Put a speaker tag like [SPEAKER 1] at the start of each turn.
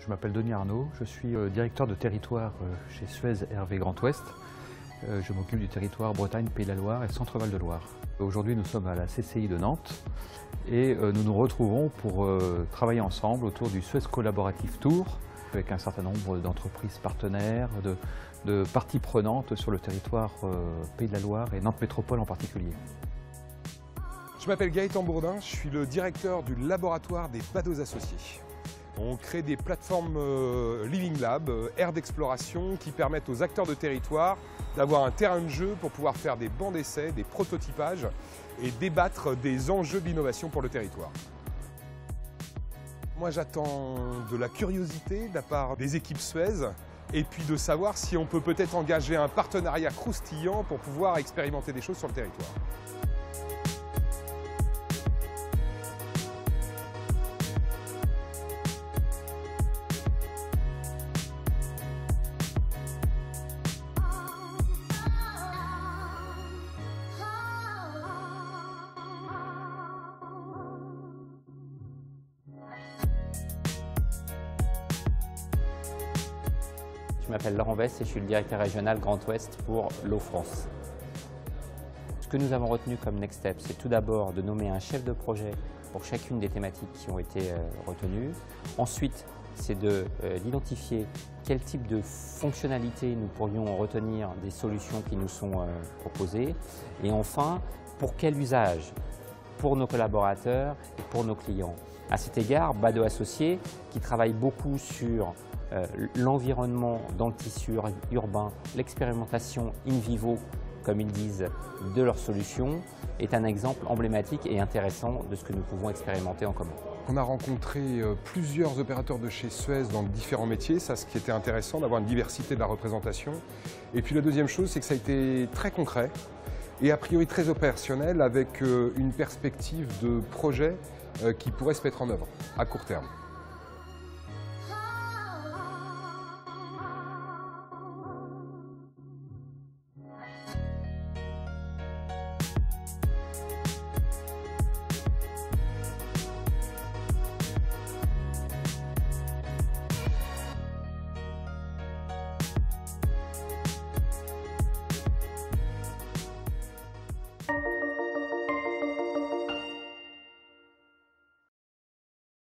[SPEAKER 1] Je m'appelle Denis Arnaud, je suis directeur de territoire chez Suez Hervé Grand Ouest. Je m'occupe du territoire Bretagne, Pays de la Loire et Centre-Val de Loire. Aujourd'hui, nous sommes à la CCI de Nantes et nous nous retrouvons pour travailler ensemble autour du Suez Collaborative Tour avec un certain nombre d'entreprises partenaires, de parties prenantes sur le territoire Pays de la Loire et Nantes Métropole en particulier.
[SPEAKER 2] Je m'appelle Gaëtan Bourdin, je suis le directeur du laboratoire des badauds associés. On crée des plateformes Living Lab, aires d'exploration qui permettent aux acteurs de territoire d'avoir un terrain de jeu pour pouvoir faire des bancs d'essai, des prototypages et débattre des enjeux d'innovation pour le territoire. Moi j'attends de la curiosité de la part des équipes Suez et puis de savoir si on peut peut-être engager un partenariat croustillant pour pouvoir expérimenter des choses sur le territoire.
[SPEAKER 3] Je m'appelle Laurent Vest et je suis le directeur régional Grand Ouest pour l'eau France. Ce que nous avons retenu comme next step, c'est tout d'abord de nommer un chef de projet pour chacune des thématiques qui ont été retenues. Ensuite, c'est d'identifier quel type de fonctionnalités nous pourrions retenir des solutions qui nous sont proposées. Et enfin, pour quel usage pour nos collaborateurs et pour nos clients. À cet égard, Badauds Associés, qui travaille beaucoup sur l'environnement dans le tissu urbain, l'expérimentation in vivo, comme ils disent, de leurs solutions, est un exemple emblématique et intéressant de ce que nous pouvons expérimenter en commun.
[SPEAKER 2] On a rencontré plusieurs opérateurs de chez Suez dans différents métiers, ça ce qui était intéressant, d'avoir une diversité de la représentation. Et puis la deuxième chose, c'est que ça a été très concret et a priori très opérationnel avec une perspective de projet qui pourrait se mettre en œuvre à court terme.